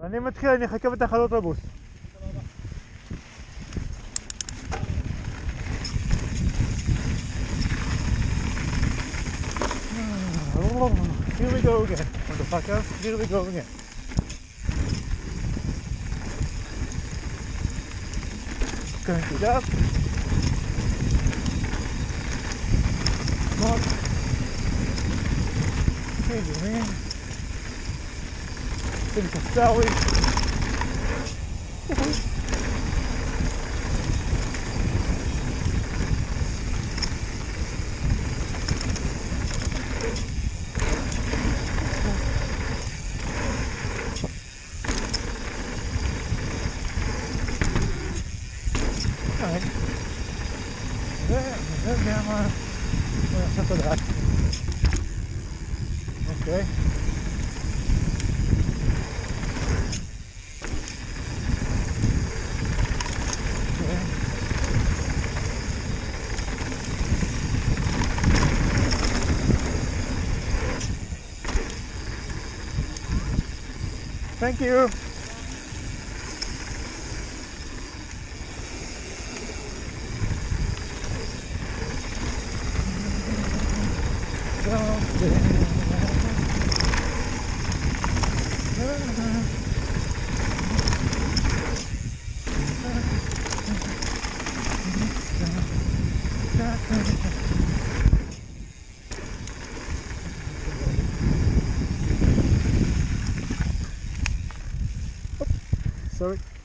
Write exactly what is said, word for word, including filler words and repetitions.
אני מתחיל, אני אחכה בתחנות אוטובוס. Here we go again, motherfucker. Here we go again. Crank it up. Not. Figure in. Think of Sally. וזה גם הוא יעשה תודה. אוקיי. Thank you. Sorry.